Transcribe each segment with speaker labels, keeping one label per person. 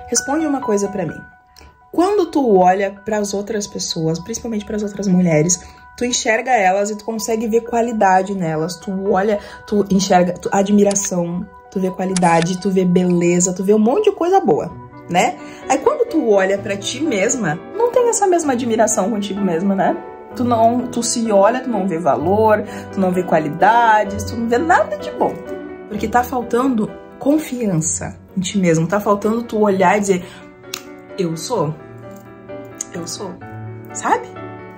Speaker 1: Responde uma coisa pra mim. Quando tu olha pras outras pessoas, principalmente pras outras mulheres, tu enxerga elas e tu consegue ver qualidade nelas. Tu olha, tu enxerga admiração, tu vê qualidade, tu vê beleza, tu vê um monte de coisa boa, né? Aí quando tu olha pra ti mesma, não tem essa mesma admiração contigo mesma, né? Tu se olha, tu não vê valor, tu não vê qualidades, tu não vê nada de bom. Porque tá faltando confiança em ti mesmo, tá faltando tu olhar e dizer, eu sou, sabe?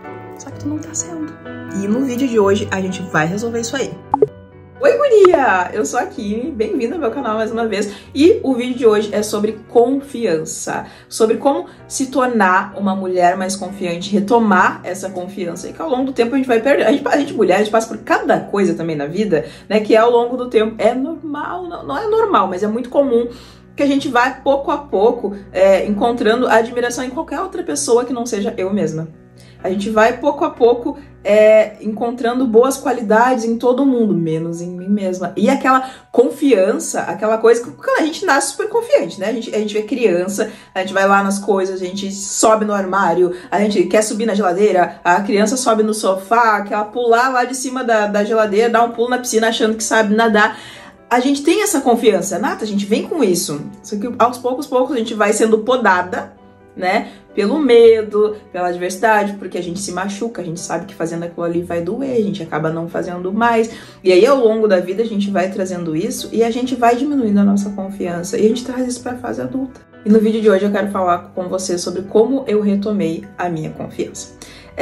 Speaker 1: Só que tu não tá sendo. E no vídeo de hoje a gente vai resolver isso aí. Oi, guria! Eu sou a Kimi, bem-vinda ao meu canal mais uma vez. E o vídeo de hoje é sobre confiança, sobre como se tornar uma mulher mais confiante, retomar essa confiança. E que ao longo do tempo a gente vai perder. A gente mulher, a gente passa por cada coisa também na vida, né? Que ao longo do tempo é normal, não é normal, mas é muito comum que a gente vai pouco a pouco encontrando admiração em qualquer outra pessoa que não seja eu mesma. A gente vai pouco a pouco encontrando boas qualidades em todo mundo, menos em mim mesma. E aquela confiança, aquela coisa que a gente nasce super confiante, né? A gente é criança, a gente vai lá nas coisas, a gente sobe no armário, a gente quer subir na geladeira, a criança sobe no sofá, quer pular lá de cima da geladeira, dar um pulo na piscina achando que sabe nadar. A gente tem essa confiança, Nata, a gente vem com isso. Só que aos poucos a gente vai sendo podada, né? Pelo medo, pela adversidade, porque a gente se machuca, a gente sabe que fazendo aquilo ali vai doer, a gente acaba não fazendo mais. E aí, ao longo da vida, a gente vai trazendo isso e a gente vai diminuindo a nossa confiança. E a gente traz isso para a fase adulta. E no vídeo de hoje eu quero falar com você sobre como eu retomei a minha confiança.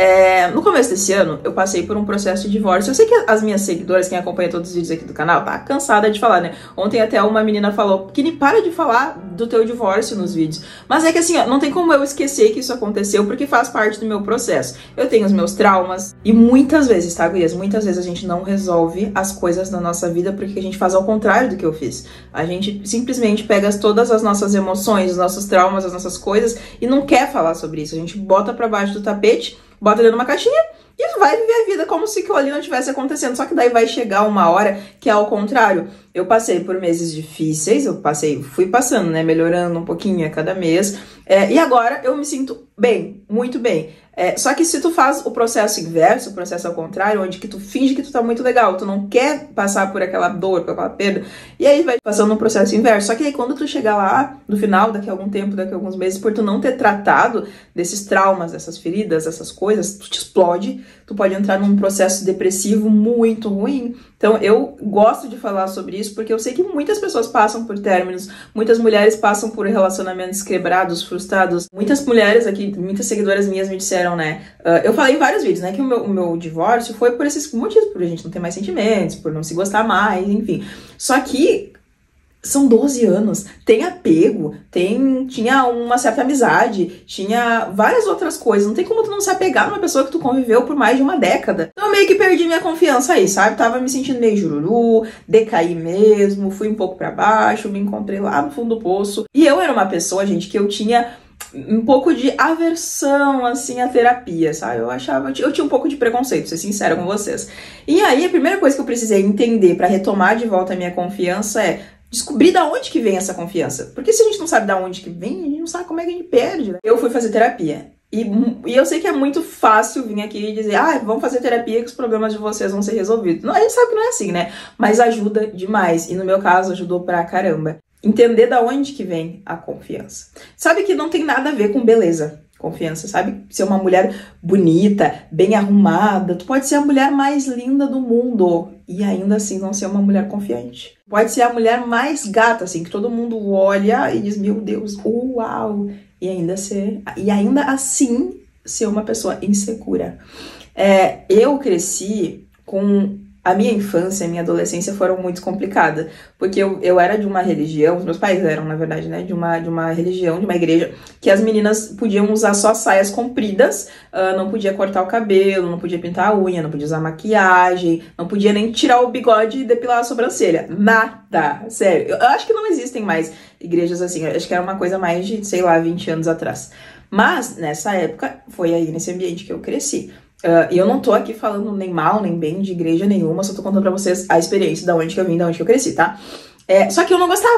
Speaker 1: No começo desse ano, eu passei por um processo de divórcio. Eu sei que as minhas seguidoras, quem acompanha todos os vídeos aqui do canal, tá cansada de falar, né? Ontem até uma menina falou que nem para de falar do teu divórcio nos vídeos. Mas é que assim, ó, não tem como eu esquecer que isso aconteceu, porque faz parte do meu processo. Eu tenho os meus traumas e muitas vezes, tá, gurias? Muitas vezes a gente não resolve as coisas na nossa vida porque a gente faz ao contrário do que eu fiz. A gente simplesmente pega todas as nossas emoções, os nossos traumas, as nossas coisas e não quer falar sobre isso. A gente bota pra baixo do tapete, bota ele numa caixinha e vai viver a vida como se aquilo ali não estivesse acontecendo. Só que daí vai chegar uma hora que é ao contrário. Eu passei por meses difíceis, fui passando, né, melhorando um pouquinho a cada mês. E agora eu me sinto bem, muito bem. Só que se tu faz o processo inverso, o processo ao contrário, onde que tu finge que tu tá muito legal, tu não quer passar por aquela dor, por aquela perda, e aí vai passando no processo inverso. Só que aí quando tu chegar lá, no final, daqui a algum tempo, daqui a alguns meses, por tu não ter tratado desses traumas, dessas feridas, essas coisas, tu te explode, tu pode entrar num processo depressivo muito ruim. Então eu gosto de falar sobre isso porque eu sei que muitas pessoas passam por términos, muitas mulheres passam por relacionamentos quebrados, frustrados. Muitas mulheres aqui, muitas seguidoras minhas me disseram, né? Eu falei em vários vídeos, né? Que o meu divórcio foi por esses motivos, por a gente não ter mais sentimentos, por não se gostar mais, enfim. Só que são 12 anos, tem apego, tinha uma certa amizade, tinha várias outras coisas. Não tem como tu não se apegar numa pessoa que tu conviveu por mais de uma década. Então eu meio que perdi minha confiança aí, sabe? Tava me sentindo meio jururu, decaí mesmo, fui um pouco pra baixo, me encontrei lá no fundo do poço. E eu era uma pessoa, gente, que eu tinha um pouco de aversão, assim, à terapia, sabe? Eu tinha um pouco de preconceito, pra ser sincera com vocês. E aí, a primeira coisa que eu precisei entender pra retomar de volta a minha confiança é descobrir da onde que vem essa confiança. Porque se a gente não sabe da onde que vem, a gente não sabe como é que a gente perde, né? Eu fui fazer terapia. E eu sei que é muito fácil vir aqui e dizer, vamos fazer terapia que os problemas de vocês vão ser resolvidos. Não, a gente sabe que não é assim, né? Mas ajuda demais. E no meu caso, ajudou pra caramba. Entender da onde que vem a confiança. Sabe que não tem nada a ver com beleza. Confiança, sabe? Ser uma mulher bonita, bem arrumada. Tu pode ser a mulher mais linda do mundo e ainda assim não ser uma mulher confiante. Pode ser a mulher mais gata, assim, que todo mundo olha e diz, meu Deus, uau! E ainda assim ser uma pessoa insegura. Eu cresci com... A minha infância, a minha adolescência foram muito complicadas, porque eu era de uma religião, os meus pais eram, na verdade, né, de uma religião, de uma igreja, que as meninas podiam usar só saias compridas, não podia cortar o cabelo, não podia pintar a unha, não podia usar maquiagem, não podia nem tirar o bigode e depilar a sobrancelha. Nada, sério. Eu acho que não existem mais igrejas assim, eu acho que era uma coisa mais de, sei lá, 20 anos atrás. Mas, nessa época, foi aí nesse ambiente que eu cresci. E eu não tô aqui falando nem mal, nem bem de igreja nenhuma, só tô contando pra vocês a experiência, da onde que eu vim, da onde que eu cresci, tá? Só que eu não gostava.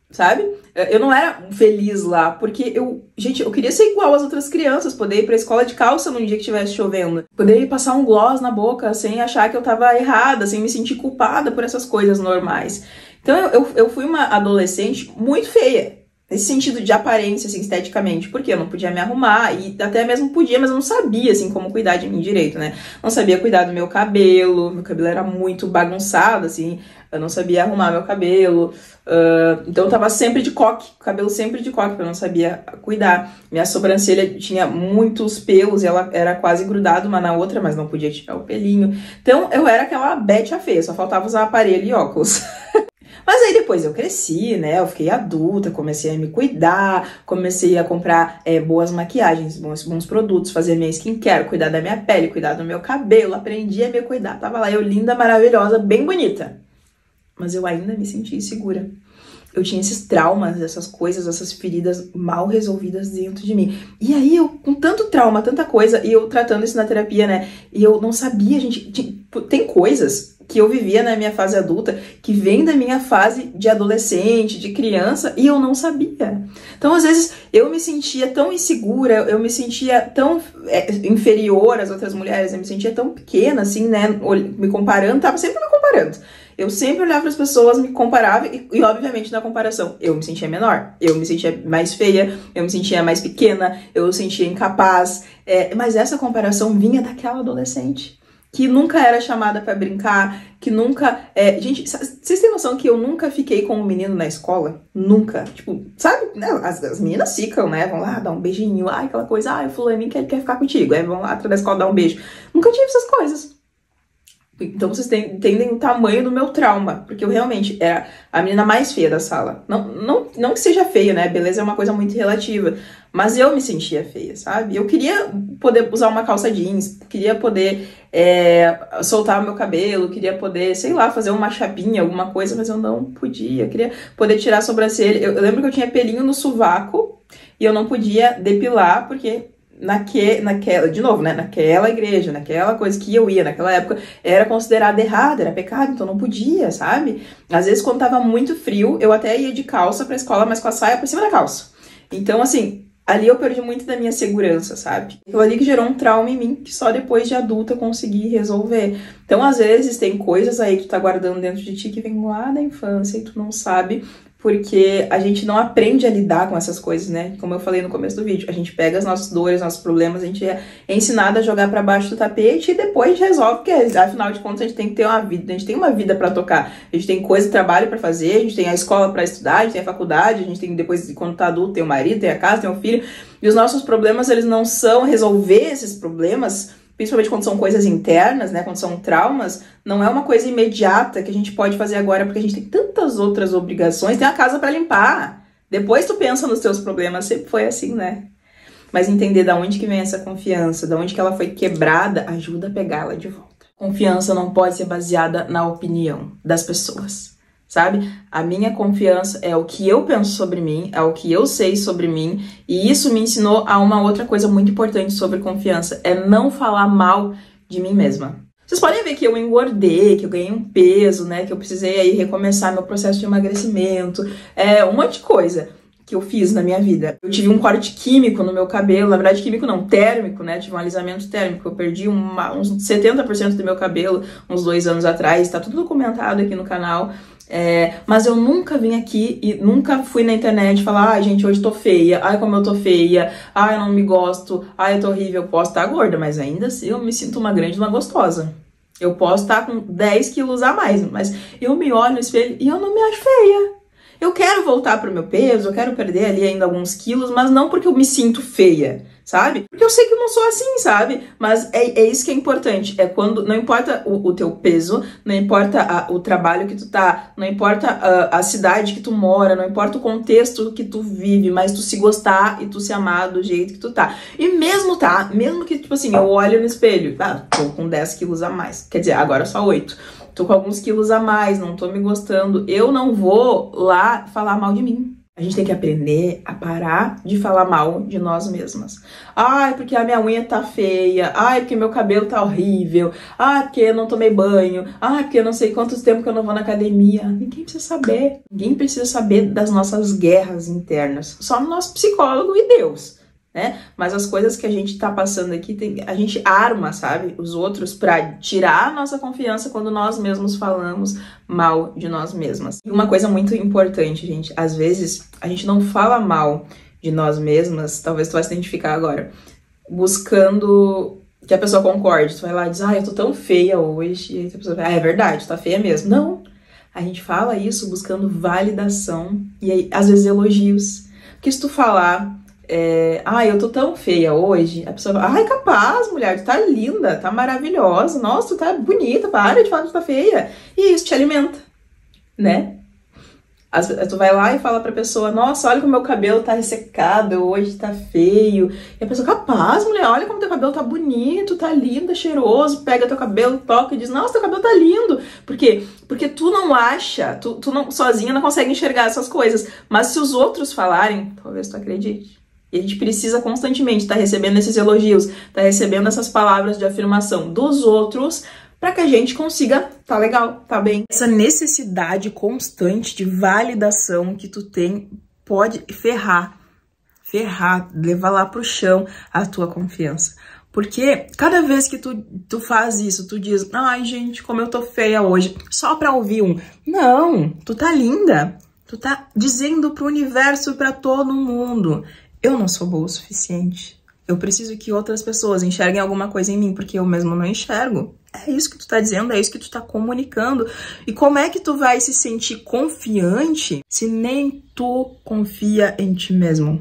Speaker 1: sabe? Eu não era feliz lá, porque gente, eu queria ser igual às outras crianças, poder ir pra escola de calça num dia que estivesse chovendo, poder ir passar um gloss na boca sem achar que eu tava errada, sem me sentir culpada por essas coisas normais. Então eu fui uma adolescente muito feia, nesse sentido de aparência, assim, esteticamente, porque eu não podia me arrumar, e até mesmo podia, mas eu não sabia, assim, como cuidar de mim direito, né? Não sabia cuidar do meu cabelo era muito bagunçado, assim, eu não sabia arrumar meu cabelo, então eu tava sempre de coque, cabelo sempre de coque, porque eu não sabia cuidar. Minha sobrancelha tinha muitos pelos, e ela era quase grudada uma na outra, mas não podia tirar o pelinho. Então eu era aquela Betty a feia, só faltava usar aparelho e óculos. Mas aí depois eu cresci, né, eu fiquei adulta, comecei a me cuidar, comecei a comprar boas maquiagens, bons produtos, fazer minha skincare, cuidar da minha pele, cuidar do meu cabelo, aprendi a me cuidar, tava lá eu linda, maravilhosa, bem bonita. Mas eu ainda me sentia insegura. Eu tinha esses traumas, essas coisas, essas feridas mal resolvidas dentro de mim. E aí eu, com tanto trauma, tanta coisa, e eu tratando isso na terapia, né, e eu não sabia, gente, tem coisas que eu vivia na minha fase adulta, que vem da minha fase de adolescente, de criança, e eu não sabia. Então, às vezes, eu me sentia tão insegura, eu me sentia tão inferior às outras mulheres, eu me sentia tão pequena, assim, né, me comparando, tava sempre me comparando. Eu sempre olhava para as pessoas, me comparava e, obviamente, na comparação, eu me sentia menor, eu me sentia mais feia, eu me sentia mais pequena, eu me sentia incapaz, mas essa comparação vinha daquela adolescente, que nunca era chamada pra brincar, que nunca... Gente, vocês têm noção que eu nunca fiquei com um menino na escola? Nunca. Tipo, sabe? As meninas ficam, né? Vão lá dar um beijinho, ai, aquela coisa, ai, o fulaninho quer ficar contigo, vão lá atrás da escola dar um beijo. Nunca tive essas coisas. Então vocês entendem o tamanho do meu trauma, porque eu realmente era a menina mais feia da sala. Não que seja feia, né? Beleza é uma coisa muito relativa, mas eu me sentia feia, sabe? Eu queria poder usar uma calça jeans, queria poder soltar o meu cabelo, queria poder, sei lá, fazer uma chapinha, alguma coisa, mas eu não podia. Eu queria poder tirar a sobrancelha. Eu lembro que eu tinha pelinho no sovaco e eu não podia depilar, porque... de novo, né, naquela igreja, naquela coisa que eu ia naquela época, era considerada errada, era pecado, então não podia, sabe? Às vezes, quando tava muito frio, eu até ia de calça pra escola, mas com a saia por cima da calça. Então, assim, ali eu perdi muito da minha segurança, sabe? Aquilo ali que gerou um trauma em mim, que só depois de adulta eu consegui resolver. Então, às vezes, tem coisas aí que tu tá guardando dentro de ti que vem lá da infância e tu não sabe, porque a gente não aprende a lidar com essas coisas, né? Como eu falei no começo do vídeo, a gente pega as nossas dores, nossos problemas, a gente é ensinado a jogar pra baixo do tapete e depois a gente resolve, porque afinal de contas a gente tem que ter uma vida, a gente tem uma vida pra tocar, a gente tem coisa, trabalho pra fazer, a gente tem a escola pra estudar, a gente tem a faculdade, a gente tem depois, quando tá adulto, tem o marido, tem a casa, tem o filho, e os nossos problemas, eles não são resolver esses problemas, principalmente quando são coisas internas, né, quando são traumas, não é uma coisa imediata que a gente pode fazer agora, porque a gente tem tantas outras obrigações, tem a casa pra limpar, depois tu pensa nos teus problemas, sempre foi assim, né? Mas entender da onde que vem essa confiança, da onde que ela foi quebrada, ajuda a pegá-la de volta. Confiança não pode ser baseada na opinião das pessoas. Sabe? A minha confiança é o que eu penso sobre mim, é o que eu sei sobre mim, e isso me ensinou a uma outra coisa muito importante sobre confiança, é não falar mal de mim mesma. Vocês podem ver que eu engordei, que eu ganhei um peso, né, que eu precisei aí recomeçar meu processo de emagrecimento, um monte de coisa que eu fiz na minha vida. Eu tive um corte químico no meu cabelo, na verdade químico não, térmico, né, tive um alisamento térmico, eu perdi uns 70% do meu cabelo uns 2 anos atrás, tá tudo documentado aqui no canal. Mas eu nunca vim aqui e nunca fui na internet falar, ai gente, hoje tô feia, ai como eu tô feia, ai eu não me gosto, ai eu tô horrível, eu posso estar gorda, mas ainda assim eu me sinto uma grande, uma gostosa. Eu posso estar com 10 quilos a mais, mas eu me olho no espelho e eu não me acho feia. Eu quero voltar pro meu peso, eu quero perder ali ainda alguns quilos, mas não porque eu me sinto feia, sabe? Porque eu sei que eu não sou assim, sabe? Mas é isso que é importante, é quando, não importa o teu peso, não importa o trabalho que tu tá, não importa a cidade que tu mora, não importa o contexto que tu vive, mas tu se gostar e tu se amar do jeito que tu tá. E mesmo que, tipo assim, eu olho no espelho, tô com 10 quilos a mais, quer dizer, agora só 8. Tô com alguns quilos a mais, não tô me gostando, eu não vou lá falar mal de mim. A gente tem que aprender a parar de falar mal de nós mesmas. Ai, porque a minha unha tá feia. Ai, porque meu cabelo tá horrível. Ai, porque eu não tomei banho. Ai, porque eu não sei quanto tempo que eu não vou na academia. Ninguém precisa saber. Ninguém precisa saber das nossas guerras internas. Só o nosso psicólogo e Deus, né? Mas as coisas que a gente tá passando aqui, a gente arma, sabe? Os outros pra tirar a nossa confiança quando nós mesmos falamos mal de nós mesmas. E uma coisa muito importante, gente, às vezes a gente não fala mal de nós mesmas, talvez tu vai se identificar agora, buscando que a pessoa concorde. Tu vai lá e diz, eu tô tão feia hoje, e aí a pessoa vai, é verdade, tá feia mesmo. Não, a gente fala isso buscando validação e aí, às vezes, elogios. Porque se tu falar, eu tô tão feia hoje, a pessoa fala, capaz, mulher, tu tá linda, tá maravilhosa, nossa, tu tá bonita, para de falar que tu tá feia. E isso te alimenta, né? Tu vai lá e fala pra pessoa, nossa, olha como meu cabelo tá ressecado, hoje tá feio. E a pessoa, capaz, mulher, olha como teu cabelo tá bonito, tá lindo, cheiroso. Pega teu cabelo, toca e diz, nossa, teu cabelo tá lindo. Por quê? Porque tu não acha, tu não, sozinha não consegue enxergar essas coisas. Mas se os outros falarem, talvez tu acredite. E a gente precisa constantemente estar recebendo esses elogios, estar recebendo essas palavras de afirmação dos outros, para que a gente consiga tá legal, tá bem. Essa necessidade constante de validação que tu tem pode ferrar, levar lá pro chão a tua confiança. Porque cada vez que tu faz isso, tu diz, ai gente, como eu tô feia hoje, só pra ouvir não, tu tá linda, tu tá dizendo pro universo, pra todo mundo, eu não sou boa o suficiente. Eu preciso que outras pessoas enxerguem alguma coisa em mim, porque eu mesmo não enxergo. É isso que tu tá dizendo, é isso que tu tá comunicando. E como é que tu vai se sentir confiante se nem tu confia em ti mesmo?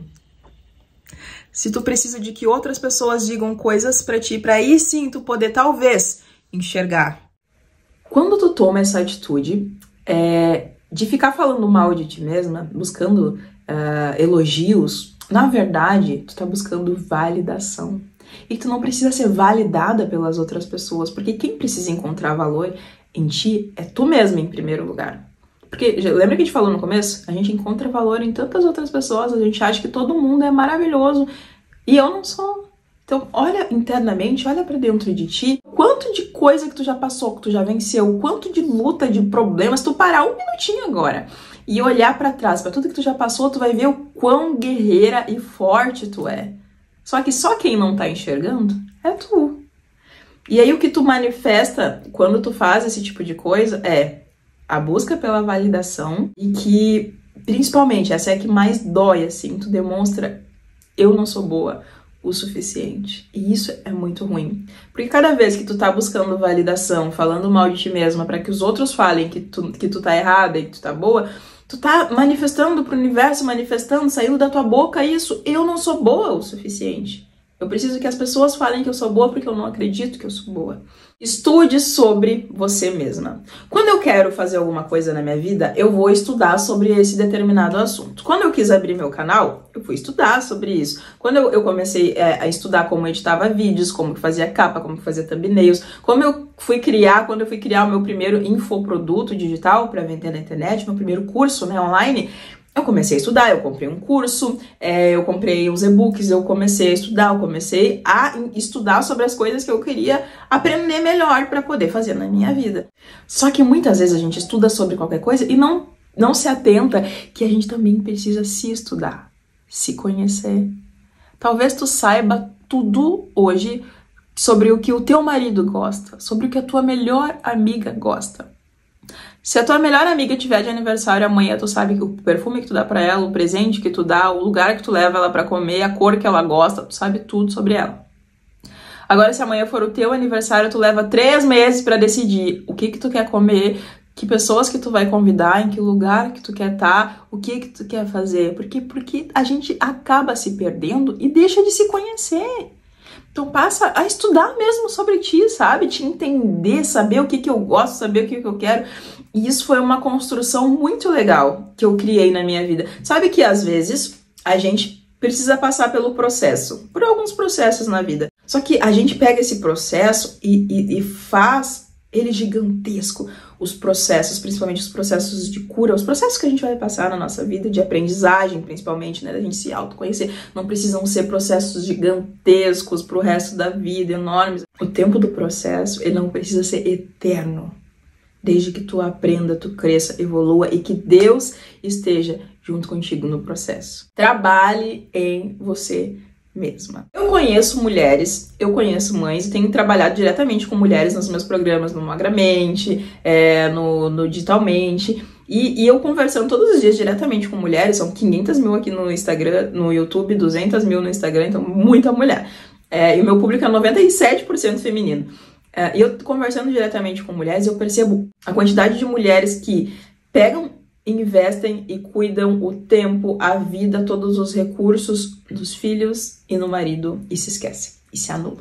Speaker 1: Se tu precisa de que outras pessoas digam coisas pra ti, pra aí sim tu poder talvez enxergar. Quando tu toma essa atitude de ficar falando mal de ti mesma, buscando elogios, na verdade, tu tá buscando validação. E tu não precisa ser validada pelas outras pessoas, porque quem precisa encontrar valor em ti é tu mesma em primeiro lugar. Porque, lembra que a gente falou no começo? A gente encontra valor em tantas outras pessoas, a gente acha que todo mundo é maravilhoso, e eu não sou. Então, olha internamente, olha pra dentro de ti, quanto de coisa que tu já passou, que tu já venceu, quanto de luta, de problemas, tu parar um minutinho agora e olhar pra trás, pra tudo que tu já passou, tu vai ver o quão guerreira e forte tu é. Só que só quem não tá enxergando é tu. E aí o que tu manifesta quando tu faz esse tipo de coisa é a busca pela validação e que, principalmente, essa é a que mais dói, assim, tu demonstra, eu não sou boa o suficiente. E isso é muito ruim. Porque cada vez que tu tá buscando validação, falando mal de ti mesma pra que os outros falem que tu tá errada e que tu tá boa, tu tá manifestando pro universo, saindo da tua boca isso, eu não sou boa o suficiente. Eu preciso que as pessoas falem que eu sou boa porque eu não acredito que eu sou boa. Estude sobre você mesma. Quando eu quero fazer alguma coisa na minha vida, eu vou estudar sobre esse determinado assunto. Quando eu quis abrir meu canal, eu fui estudar sobre isso. Quando eu comecei a estudar como editava vídeos, como que fazia capa, como que fazia thumbnails, quando eu fui criar o meu primeiro infoproduto digital para vender na internet, meu primeiro curso, né, online, eu comecei a estudar, eu comprei um curso, eu comprei uns e-books, eu comecei a estudar sobre as coisas que eu queria aprender melhor para poder fazer na minha vida. Só que muitas vezes a gente estuda sobre qualquer coisa e não se atenta que a gente também precisa se estudar, se conhecer. Talvez tu saiba tudo hoje sobre o que o teu marido gosta, sobre o que a tua melhor amiga gosta. Se a tua melhor amiga tiver de aniversário amanhã, tu sabe que o perfume que tu dá pra ela, o presente que tu dá, o lugar que tu leva ela pra comer, a cor que ela gosta, tu sabe tudo sobre ela. Agora, se amanhã for o teu aniversário, tu leva 3 meses pra decidir o que tu quer comer, que pessoas que tu vai convidar, em que lugar que tu quer estar, o que tu quer fazer. Porque a gente acaba se perdendo e deixa de se conhecer. Então passa a estudar mesmo sobre ti, sabe? Te entender, saber o que eu gosto, saber o que eu quero. E isso foi uma construção muito legal que eu criei na minha vida. Sabe que às vezes a gente precisa passar pelo processo, por alguns processos na vida. Só que a gente pega esse processo e faz ele é gigantesco. Os processos, principalmente os processos de cura, os processos que a gente vai passar na nossa vida, de aprendizagem, principalmente, né, da gente se autoconhecer, não precisam ser processos gigantescos pro resto da vida, enormes. O tempo do processo, ele não precisa ser eterno. Desde que tu aprenda, tu cresça, evolua e que Deus esteja junto contigo no processo. Trabalhe em você mesma. Eu conheço mulheres, eu conheço mães e tenho trabalhado diretamente com mulheres nos meus programas no Magramente, no Digitalmente, e eu conversando todos os dias diretamente com mulheres, são 500 mil aqui no Instagram, no YouTube, 200 mil no Instagram, então muita mulher. E o meu público é 97% feminino. E eu conversando diretamente com mulheres, eu percebo a quantidade de mulheres que pegam, investem e cuidam o tempo, a vida, todos os recursos dos filhos e no marido e se esquecem, e se anulam.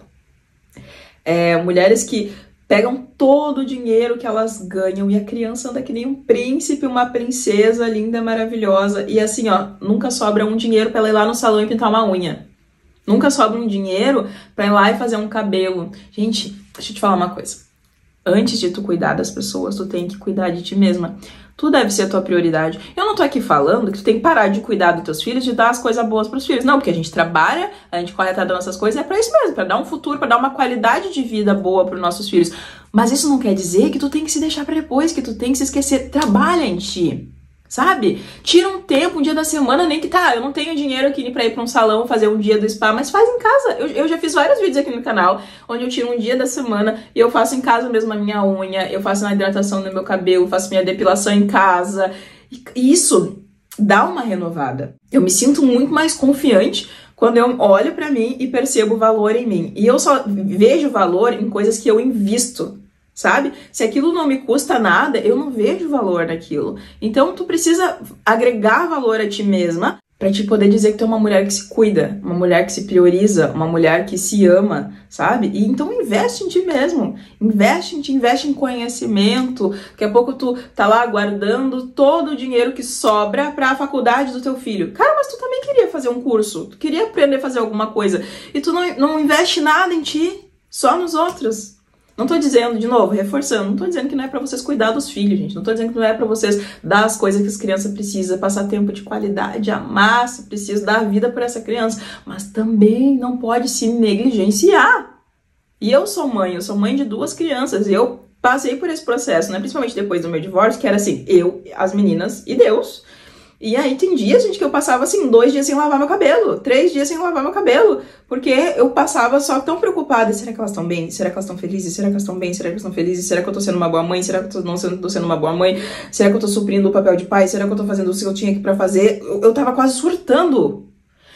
Speaker 1: Mulheres que pegam todo o dinheiro que elas ganham e a criança anda que nem um príncipe, uma princesa linda, maravilhosa, e assim, ó, nunca sobra um dinheiro pra ela ir lá no salão e pintar uma unha. Nunca sobra um dinheiro pra ir lá e fazer um cabelo. Gente, deixa eu te falar uma coisa. Antes de tu cuidar das pessoas, tu tem que cuidar de ti mesma. Tu deve ser a tua prioridade. Eu não tô aqui falando que tu tem que parar de cuidar dos teus filhos, de dar as coisas boas pros filhos. Não, porque a gente trabalha, a gente corre atrás das nossas coisas, é pra isso mesmo, pra dar um futuro, pra dar uma qualidade de vida boa pros nossos filhos. Mas isso não quer dizer que tu tem que se deixar pra depois, que tu tem que se esquecer. Trabalha em ti. Sabe? Tira um tempo, um dia da semana, nem que eu não tenho dinheiro aqui pra ir pra um salão fazer um dia do spa, mas faz em casa. Eu já fiz vários vídeos aqui no canal, onde eu tiro um dia da semana e eu faço em casa mesmo a minha unha, eu faço uma hidratação no meu cabelo, faço minha depilação em casa. E isso dá uma renovada. Eu me sinto muito mais confiante quando eu olho pra mim e percebo valor em mim. E eu só vejo valor em coisas que eu invisto. Sabe? Se aquilo não me custa nada, eu não vejo valor naquilo. Então, tu precisa agregar valor a ti mesma pra te poder dizer que tu é uma mulher que se cuida, uma mulher que se prioriza, uma mulher que se ama, sabe? E então investe em ti mesmo. Investe em ti, investe em conhecimento. Daqui a pouco tu tá lá guardando todo o dinheiro que sobra pra faculdade do teu filho. Cara, mas tu também queria fazer um curso, tu queria aprender a fazer alguma coisa. E tu não investe nada em ti, só nos outros. Não tô dizendo, de novo, reforçando, não tô dizendo que não é pra vocês cuidar dos filhos, gente. Não tô dizendo que não é pra vocês dar as coisas que as crianças precisam, passar tempo de qualidade, amar, se precisa, dar vida por essa criança. Mas também não pode se negligenciar. E eu sou mãe de 2 crianças, e eu passei por esse processo, né? Principalmente depois do meu divórcio, que era assim, eu, as meninas e Deus. E aí tem dias, gente, que eu passava assim, 2 dias sem lavar meu cabelo, 3 dias sem lavar meu cabelo, porque eu passava só tão preocupada, será que elas estão bem? Será que elas estão felizes? Será que elas estão bem? Será que elas estão felizes? Será que eu tô sendo uma boa mãe? Será que eu não tô sendo uma boa mãe? Será que eu tô suprindo o papel de pai? Será que eu tô fazendo o que eu tinha aqui pra fazer? Eu tava quase surtando.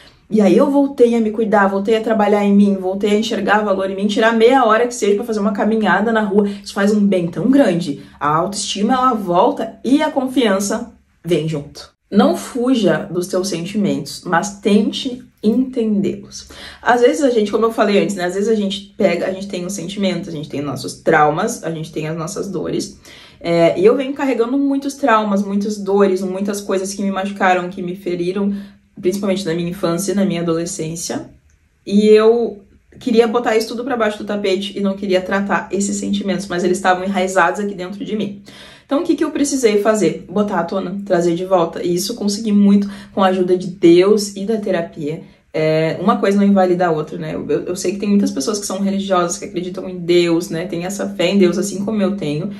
Speaker 1: E aí eu voltei a me cuidar, voltei a trabalhar em mim, voltei a enxergar valor em mim, tirar meia hora que seja pra fazer uma caminhada na rua. Isso faz um bem tão grande. A autoestima, ela volta e a confiança vem junto. Não fuja dos teus sentimentos, mas tente entendê-los. Às vezes a gente, como eu falei antes, né? Às vezes a gente tem os sentimentos, a gente tem nossos traumas, a gente tem as nossas dores. E eu venho carregando muitos traumas, muitas dores, muitas coisas que me machucaram, que me feriram, principalmente na minha infância e na minha adolescência. E eu queria botar isso tudo pra baixo do tapete e não queria tratar esses sentimentos, mas eles estavam enraizados aqui dentro de mim. Então, o que eu precisei fazer? Botar à tona, trazer de volta. E isso eu consegui muito com a ajuda de Deus e da terapia. Uma coisa não invalida a outra, né? Eu sei que tem muitas pessoas que são religiosas, que acreditam em Deus, né? Tem essa fé em Deus, assim como eu tenho.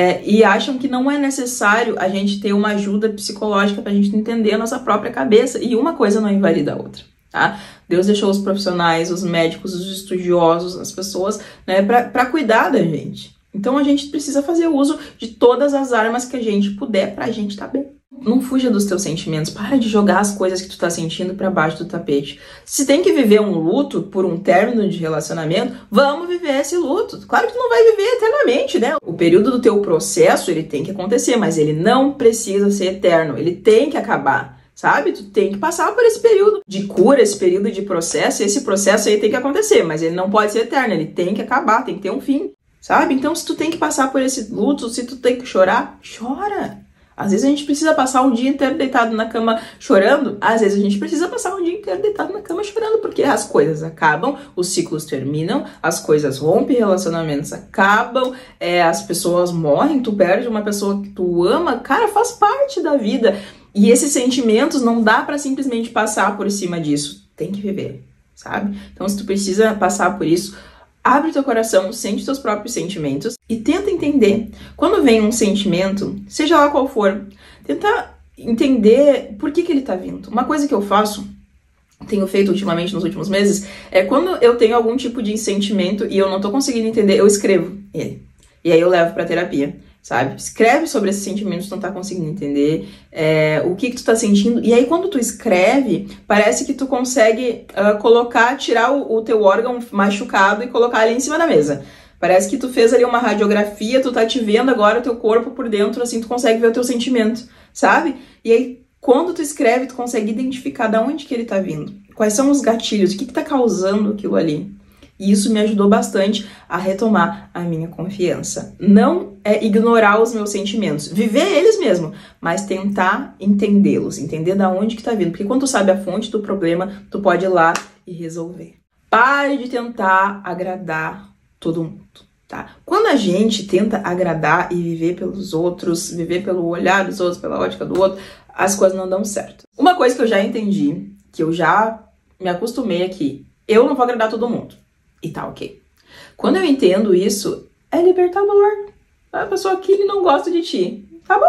Speaker 1: E acham que não é necessário a gente ter uma ajuda psicológica pra gente entender a nossa própria cabeça. E uma coisa não invalida a outra, tá? Deus deixou os profissionais, os médicos, os estudiosos, as pessoas, né? Pra cuidar da gente. Então a gente precisa fazer uso de todas as armas que a gente puder pra gente estar bem. Não fuja dos teus sentimentos, para de jogar as coisas que tu tá sentindo pra baixo do tapete. Se tem que viver um luto por um término de relacionamento, vamos viver esse luto. Claro que tu não vai viver eternamente, né? O período do teu processo, ele tem que acontecer, mas ele não precisa ser eterno, ele tem que acabar. Sabe? Tu tem que passar por esse período de cura, esse período de processo, e esse processo aí tem que acontecer, mas ele não pode ser eterno, ele tem que acabar, tem que ter um fim. Sabe? Então, se tu tem que passar por esse luto, se tu tem que chorar, chora. Às vezes a gente precisa passar um dia inteiro deitado na cama chorando, às vezes a gente precisa passar um dia inteiro deitado na cama chorando, porque as coisas acabam, os ciclos terminam, as coisas rompem, relacionamentos acabam, as pessoas morrem, tu perde uma pessoa que tu ama, cara, faz parte da vida. E esses sentimentos não dá pra simplesmente passar por cima disso, tem que viver, sabe? Então se tu precisa passar por isso, abre teu coração, sente teus próprios sentimentos e tenta entender. Quando vem um sentimento, seja lá qual for, tenta entender por que ele tá vindo. Uma coisa que eu faço, tenho feito ultimamente nos últimos meses, é quando eu tenho algum tipo de sentimento e eu não tô conseguindo entender, eu escrevo ele. E aí eu levo pra terapia, sabe? Escreve sobre esse sentimento que tu não tá conseguindo entender, o que tu tá sentindo. E aí quando tu escreve, parece que tu consegue tirar o teu órgão machucado e colocar ele em cima da mesa. Parece que tu fez ali uma radiografia, tu tá te vendo agora o teu corpo por dentro, assim, tu consegue ver o teu sentimento, sabe? E aí quando tu escreve, tu consegue identificar de onde que ele tá vindo. Quais são os gatilhos, o que tá causando aquilo ali. E isso me ajudou bastante a retomar a minha confiança. Não é ignorar os meus sentimentos, viver eles mesmo, mas tentar entendê-los, entender da onde que tá vindo. Porque quando tu sabe a fonte do problema, tu pode ir lá e resolver. Pare de tentar agradar todo mundo, tá? Quando a gente tenta agradar e viver pelos outros, viver pelo olhar dos outros, pela ótica do outro, as coisas não dão certo. Uma coisa que eu já entendi, que eu já me acostumei aqui, eu não vou agradar todo mundo. E tá ok. Quando eu entendo isso, é libertador. A pessoa aqui não gosta de ti. Tá bom.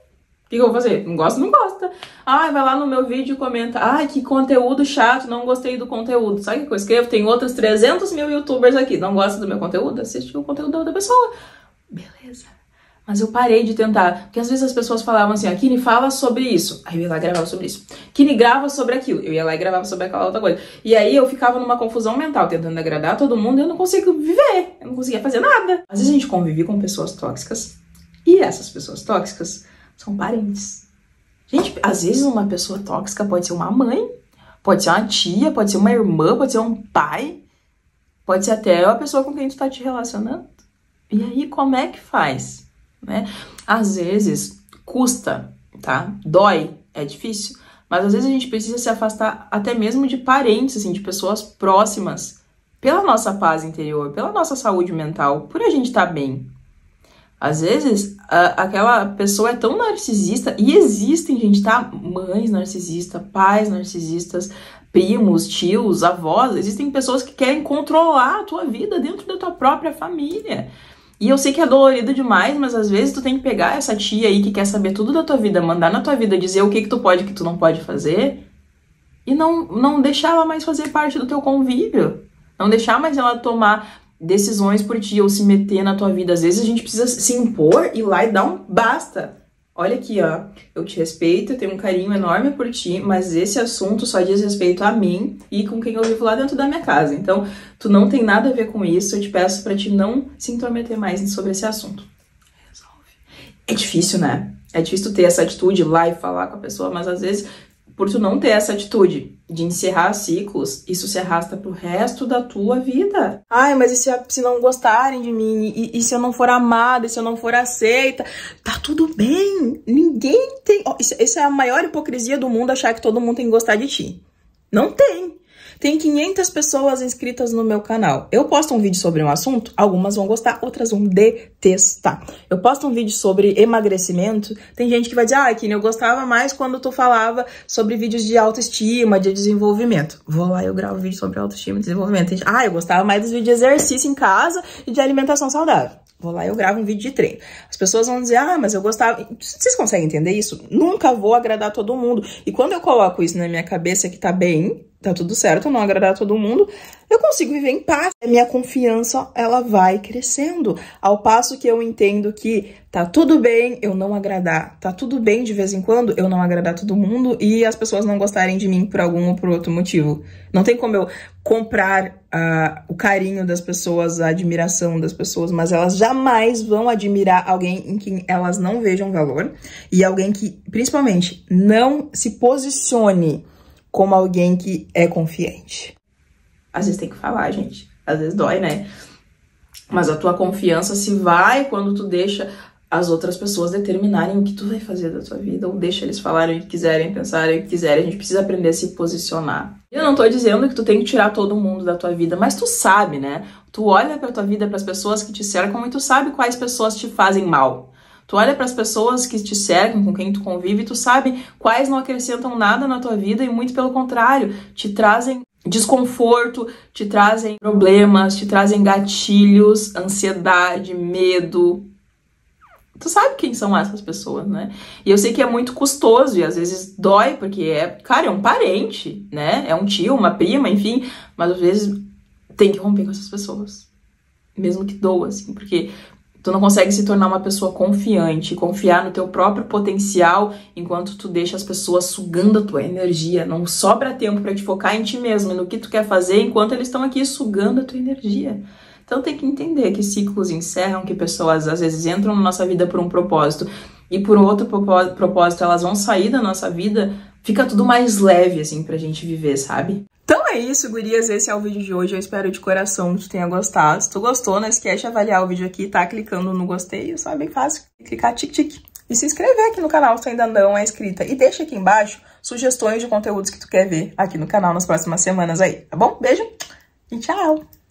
Speaker 1: O que eu vou fazer? Não gosta, não gosta. Ai, vai lá no meu vídeo e comenta. Ai, que conteúdo chato, não gostei do conteúdo. Sabe o que eu escrevo? Tem outros 300 mil youtubers aqui. Não gosta do meu conteúdo? Assiste o conteúdo da outra pessoa. Beleza. Mas eu parei de tentar, porque às vezes as pessoas falavam assim, Kini, fala sobre isso. Aí eu ia lá e gravava sobre isso. Kini, grava sobre aquilo. Eu ia lá e gravava sobre aquela outra coisa. E aí eu ficava numa confusão mental, tentando agradar todo mundo e eu não consigo viver. Eu não conseguia fazer nada. Às vezes a gente convive com pessoas tóxicas e essas pessoas tóxicas são parentes. Gente, às vezes uma pessoa tóxica pode ser uma mãe, pode ser uma tia, pode ser uma irmã, pode ser um pai, pode ser até a pessoa com quem tu tá te relacionando. E aí como é que faz? Né? Às vezes custa, tá? Dói, é difícil, mas às vezes a gente precisa se afastar até mesmo de parentes, assim, de pessoas próximas, pela nossa paz interior, pela nossa saúde mental, por a gente estar bem. Às vezes aquela pessoa é tão narcisista, e existem, gente, tá? Mães narcisistas, pais narcisistas, primos, tios, avós, existem pessoas que querem controlar a tua vida dentro da tua própria família. E eu sei que é dolorido demais, mas às vezes tu tem que pegar essa tia aí que quer saber tudo da tua vida, mandar na tua vida, dizer o que tu pode e o que tu não pode fazer, e não deixar ela mais fazer parte do teu convívio. Não deixar mais ela tomar decisões por ti ou se meter na tua vida. Às vezes a gente precisa se impor, ir lá e dar um basta. Olha aqui, ó, eu te respeito, eu tenho um carinho enorme por ti, mas esse assunto só diz respeito a mim e com quem eu vivo lá dentro da minha casa. Então, tu não tem nada a ver com isso, eu te peço pra ti não se intrometer mais sobre esse assunto. Resolve. É difícil, né? É difícil tu ter essa atitude, ir lá e falar com a pessoa, mas às vezes, por tu não ter essa atitude de encerrar ciclos, isso se arrasta pro resto da tua vida. Ai, mas e se não gostarem de mim? E se eu não for amada? E se eu não for aceita? Tá tudo bem. Ninguém tem... Essa é a maior hipocrisia do mundo, achar que todo mundo tem que gostar de ti. Não tem. Tem 500 pessoas inscritas no meu canal. Eu posto um vídeo sobre um assunto, algumas vão gostar, outras vão detestar. Eu posto um vídeo sobre emagrecimento, tem gente que vai dizer, Kini, eu gostava mais quando tu falava sobre vídeos de autoestima, de desenvolvimento. Vou lá e eu gravo vídeo sobre autoestima e desenvolvimento. Eu gostava mais dos vídeos de exercício em casa e de alimentação saudável. Vou lá e eu gravo um vídeo de treino. As pessoas vão dizer, mas eu gostava... Vocês conseguem entender isso? Nunca vou agradar todo mundo. E quando eu coloco isso na minha cabeça que tá bem, tá tudo certo, eu não agradar todo mundo, eu consigo viver em paz. A minha confiança, ela vai crescendo. Ao passo que eu entendo que tá tudo bem eu não agradar. Tá tudo bem de vez em quando eu não agradar todo mundo e as pessoas não gostarem de mim por algum ou por outro motivo. Não tem como eu comprar o carinho das pessoas, a admiração das pessoas, mas elas jamais vão admirar alguém em quem elas não vejam valor e alguém que, principalmente, não se posicione como alguém que é confiante. Às vezes tem que falar, gente. Às vezes dói, né? Mas a tua confiança se vai quando tu deixa as outras pessoas determinarem o que tu vai fazer da tua vida, ou deixa eles falarem o que quiserem, pensarem o que quiserem. A gente precisa aprender a se posicionar. Eu não tô dizendo que tu tem que tirar todo mundo da tua vida, mas tu sabe, né? Tu olha pra tua vida, pras pessoas que te cercam, e tu sabe quais pessoas te fazem mal. Tu olha pras pessoas que te cercam, com quem tu convive, e tu sabe quais não acrescentam nada na tua vida e muito pelo contrário, te trazem desconforto, te trazem problemas, te trazem gatilhos, ansiedade, medo. Tu sabe quem são essas pessoas, né? E eu sei que é muito custoso e às vezes dói, porque cara, é um parente, né? É um tio, uma prima, enfim. Mas às vezes tem que romper com essas pessoas. Mesmo que doa, assim, porque tu não consegue se tornar uma pessoa confiante, confiar no teu próprio potencial, enquanto tu deixa as pessoas sugando a tua energia. Não sobra tempo pra te focar em ti mesmo, no que tu quer fazer, enquanto eles estão aqui sugando a tua energia. Então tem que entender que ciclos encerram, que pessoas às vezes entram na nossa vida por um propósito e por outro propósito elas vão sair da nossa vida, fica tudo mais leve assim pra gente viver, sabe? Então é isso, gurias, esse é o vídeo de hoje, eu espero de coração que tu tenha gostado. Se tu gostou, não esquece de avaliar o vídeo aqui, tá clicando no gostei, só é bem fácil, clicar tic-tic. E se inscrever aqui no canal se tu ainda não é inscrita. E deixa aqui embaixo sugestões de conteúdos que tu quer ver aqui no canal nas próximas semanas aí, tá bom? Beijo e tchau!